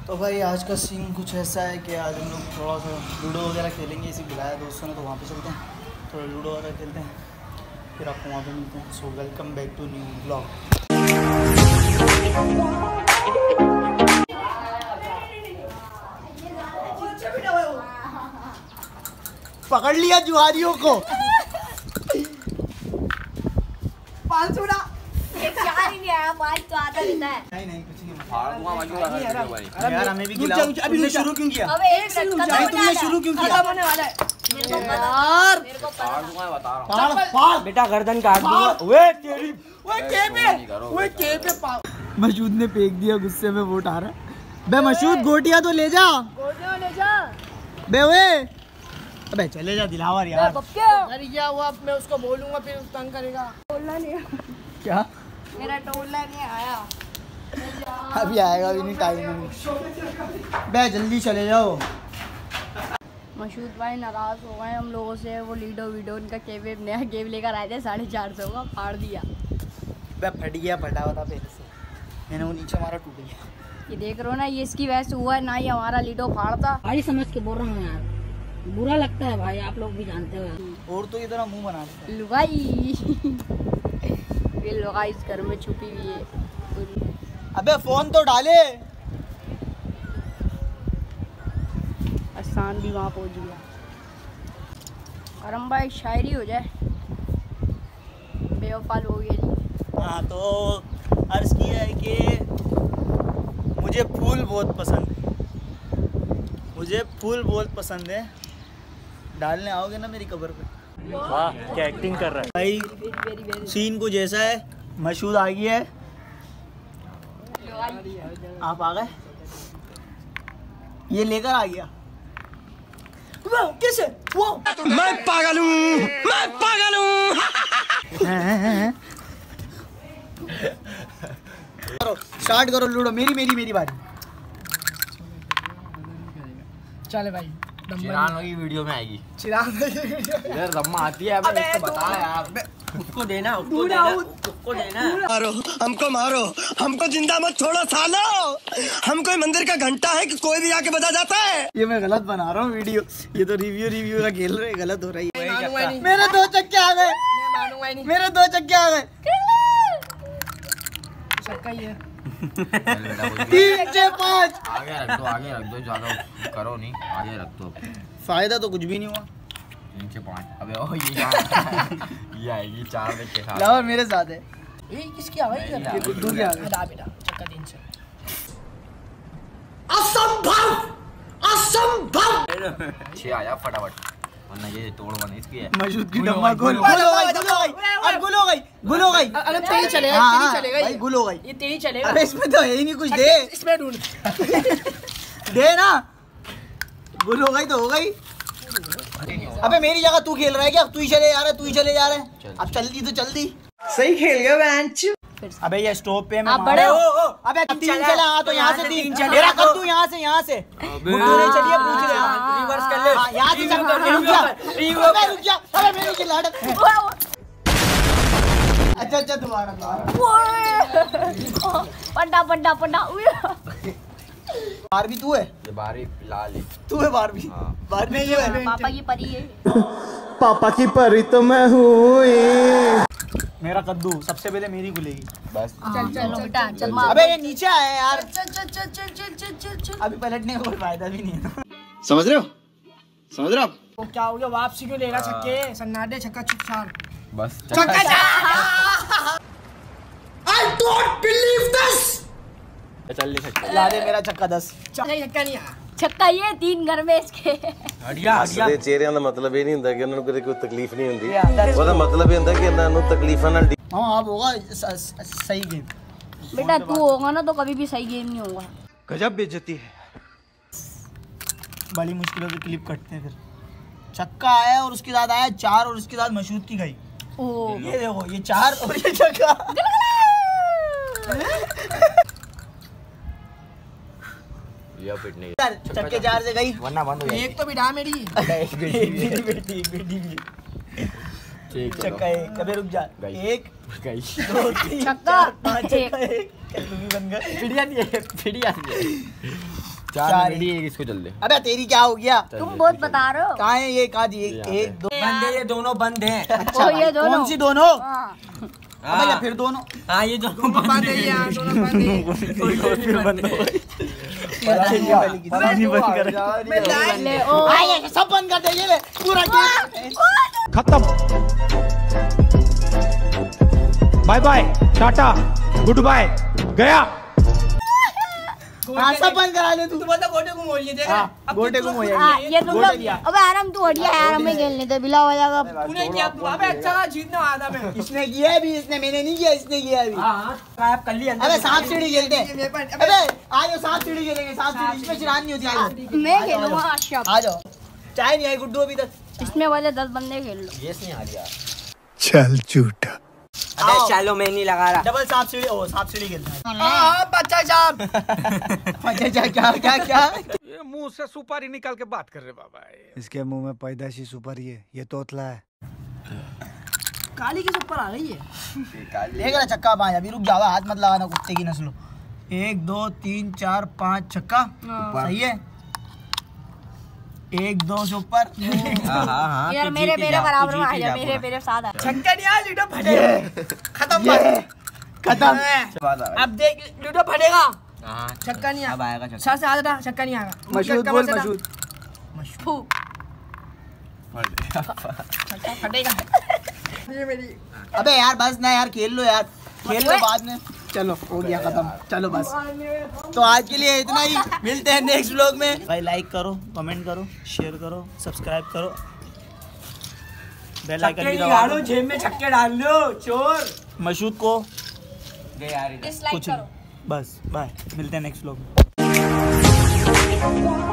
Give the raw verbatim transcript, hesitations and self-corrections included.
तो भाई आज का सीन कुछ ऐसा है कि आज हम लोग थोड़ा सा लूडो वगैरह खेलेंगे। इसी बुलाया दोस्तों ने, तो वहाँ पे चलते हैं, थोड़ा लूडो वगैरह खेलते हैं, फिर आपको वहाँ पे मिलते हैं। So welcome back to new blog. पकड़ लिया जुआरियों को। पाँच सौ ना चार ही नहीं आया, पाँच तो आता रहता है। नहीं नहीं कुछ नहीं यार हमें भी खिलाओ। अभी तुमने शुरू क्यों किया? अबे एक सेकंड, नहीं तुमने शुरू क्यों किया? होने वाला है। मेरे को पता, यार मेरे को पता। पाड़ पाड़ बेटा गर्दन काट दूंगा। वे तेरी ओए के पे ओए के पे पाड़। मशूद ने फेंक दिया, गुस्से में वो उठा रहा। बे मशूद गोटियां तो ले जा, गोटियां ले जा। बे ओए अबे चले जा दिलावर यार। अरे क्या हुआ, मैं उसको बोलूंगा फिर तंग करेगा। टोलना नहीं क्या? मेरा टोलना नहीं आया। अभी आएगा, अभी नहीं, टाइम नहीं। बे जल्दी चले जाओ। मशहूद भाई नाराज हो गए हम लोगों से। वो लीडो वीडो उनका केवे नया गेम लेकर आए थे, साढ़े चार सौ का फाड़ दिया। बे फट गया, फटा हुआ था पहले से, मैंने वो नीचे मारा, टूट गया। ये देख रहे हो ना, ये इसकी वजह से हुआ है ना, ही हमारा लीडो फाड़ता। भाई समझ के बोल रहा हूँ यार, बुरा लगता है भाई, आप लोग भी जानते हो यार। और तो इतना मुंह बना देता है। लुगाई ये लुगाई इस घर में छुपी हुई है। अबे फोन तो डाले। आसान भी वहाँ पहुँच गया। करम भाई शायरी हो जाए, बेवफा लोग ये नहीं। हाँ तो अर्ज किया है कि मुझे फूल बहुत पसंद है, मुझे फूल बहुत पसंद है। डालने आओगे ना मेरी कब्र पे? वाह क्या एक्टिंग कर रहा है भाई। सीन कुछ ऐसा है, मशहूद आ गई है, आप आ गए, ये लेकर आ गया। कैसे वो? मैं पागल हूँ, मैं पागल हूँ। करो स्टार्ट करो लूडो। मेरी मेरी मेरी बारी। चले भाई, चिराग की वीडियो में आएगी। चिराग इधर रम्मा आती है, अबे इसको बता यार। उसको देना, उसको देना, उसको देना। मारो हमको, मारो हमको, जिंदा मत छोड़ो सालो। हम कोई मंदिर का घंटा है कि कोई भी आके बजा जाता है। ये मैं गलत बना रहा हूँ वीडियो, ये तो रिव्यू रिव्यू का खेल रहे, गलत हो रही है। मेरे दो चक्के आ गए, मेरे दो चक्के आ गए। चक्का ही है। तीन छह पाँच। आगे रख दो, आगे रख दो, ज्यादा करो नहीं, आगे रख दो। फायदा तो कुछ भी नहीं हुआ। तीन से पाँच। अबे ओ ये ये आएगी चार में के साथ। लाओ मेरे साथ है। ये किसकी आ गई? ये गुड्डू की आ गई। हटा बेटा, चक्का तीन से। असंभव, असंभव। छह आया फटाफट, वरना ये तोड़ बनी इसकी है। मशहूद की डम्मा गोल, गोल हो गई, गोल हो गई, अब गोल हो गई, गोल हो गई। अरे तेरी चलेगा, हाँ, तेरी चलेगा, भाई गोल हो गई। ये तेरी चलेगा। अरे इसमें तो है ही नहीं कुछ, दे इसमें ढूंढ। दे ना, गोल हो गई तो हो गई। अबे मेरी जगह तू खेल रहा है क्या? अब तू ही चले जा रहा है, तू ही चले जा रहा है। अब चल दी तो चल दी। सही खेल गया बेंच। अबे ये स्टॉप पे मैं आप बड़े हो। अबे तीन चला, हाँ तो यहाँ से तीन चले। मेरा कद्दू यहाँ से, यहाँ से गुड्डू ने चलिए पूछ ले, रिवर्स कर ले। हाँ, यहाँ से चल। रुक जा, अबे रुक जा, अबे मेरी की लाडत। अच्छा अच्छा दोबारा पड्डा पड्डा पड्डा। बारबी तू है? ये बारी लाल है। तू है बारबी? बारबी ये है। पापा की परी है। पापा की परी तो मैं हूँ। मेरा कद्दू सबसे पहले मेरी खुलेगी। बस चल चलो बेटा, चल मार। अबे ये नीचे आया यार, चल चल चल चल चल चल चल चल। अभी पलटने का कोई फायदा भी नहीं है। समझ रहे हो, समझ रहे हो आप? वो क्या हो गया, वापसी क्यों लेगा छक्के? सन्नाटे छक्का छक्का बस छक्का। I don't believe this। चल ले सकते। ला दे मेरा छक्का दस। छक्का नहीं आया। छक्का ये तीन घर में इसके। हटिया हटिया। ਦੇ ਚਿਹਰਿਆਂ ਦਾ ਮਤਲਬ ਇਹ ਨਹੀਂ ਹੁੰਦਾ ਕਿ ਉਹਨਾਂ ਨੂੰ ਕਦੇ ਕੋਈ ਤਕਲੀਫ ਨਹੀਂ ਹੁੰਦੀ। ਉਹਦਾ ਮਤਲਬ ਇਹ ਹੁੰਦਾ ਕਿ ਇਹਨਾਂ ਨੂੰ ਤਕਲੀਫਾਂ ਨਾਲ हाँ अब होगा सही गेम। बेटा तू होगा ना तो कभी भी सही गेम नहीं होगा। गजब बेइज्जती है। बड़ी मुश्किलों से क्लिप कटते हैं। फिर छक्का आया और उसके साथ आया चार और उसके साथ मशहूद की गई। ओ ये देखो, ये चार और ये छक्का। ये पिटने छक्के चार से गई, वरना बंद हो एक तो बिठा मेरी। एक बेटी बेटी बेटी भी। ठीक छक्का एक, कभी रुक जा। एक गई दो तीन छक्का चार पाँच एक। छक्का एक। तू भी बन गया। पिड़िया नहीं है, पिड़िया नहीं है। चार रेडी है, इसको चल दे। अबे तेरी क्या हो गया? तुम बहुत बता रहे हो। कहाँ है ये? कहाँ दिए? एक दो बंदे ये दोनों बंद हैं। ओ, ये दोनों। कौन सी दोनों? हाँ। अबे या फिर दोनों? हाँ ये दोनों बंद है, यहाँ दोनों बंद है। पानी बंद कर। ले, ओ। आ, ये सब बंद कर दे, ये ले पूरा खत्म। Bye bye, tata, good bye, गया। हाँ सब बंद करा ले तू। तू बंदा गोटे को मोड़ लिए देख। हाँ, गोटे को मोया। हाँ, ये तुम लोग। अबे आराम तू हटिया यार, हमें खेलने दे, बिला हो जाएगा। तूने किया तू। अबे अच्छा था, जीतना आधा में। इसने किया है भी, इसने, मैंने नहीं किया, इसने किया है भी। हाँ गायब कर लिया। अबे सांप सीढ़ी खेलते हैं। अबे आज सांप सीढ़ी खेलेंगे, सांप सीढ़ी। इसमें चिरान नहीं होती। आज मैं खेलूंगा। अच्छा आ जाओ। चाय नहीं आई गुड्डू अभी तक। इसमें वाले दस बंदे खेल लो। यस नहीं आ रहा। चल झूठा। अबे चलो मैं नहीं लगा रहा। डबल सांप सीढ़ी। ओ सांप सीढ़ी खेलते हैं। हाँ बच्चा साहब। अच्छा अच्छा, क्या क्या क्या? ये मुंह से सुपारी निकाल के बात कर रहे बाबा। इसके मुंह में पैदाशी सुपारी है, ये तोतला है। काली के ऊपर आ गई है। देख रहा छक्का पाँच। अभी रुक जाओ, हाथ मत लगाना कुत्ते की नस्लो। एक दो तीन चार पाँच छक्का। सही है। एक दो से ऊपर। हाँ हाँ हाँ। यार मेरे मेरे बराबर में आ जा, मेरे मेरे साथ आ। छक्का नहीं आया, लूडो फटेगा। खत्म बात। खत्म। अब देख लूडो फटेगा। हाँ छक्का नहीं अब आएगा। छक्का साथ आधा छक्का नहीं आएगा। मशहूद बोल, मशहूद। फूक। फटेगा। ये मेरी। अबे यार बस ना यार, खेल लो यार, खेल लो बाद में। चलो हो गया खत्म, चलो बस। तो आज के लिए इतना ही, मिलते हैं नेक्स्ट व्लॉग में। भाई लाइक करो, कमेंट करो, शेयर करो, सब्सक्राइब करो, बेल आइकन भी दबा दो। जेब में छक्के डाल लो चोर। मशहूद को डिसलाइक कुछ करो। नहीं, बस बाय, मिलते हैं नेक्स्ट व्लॉग में।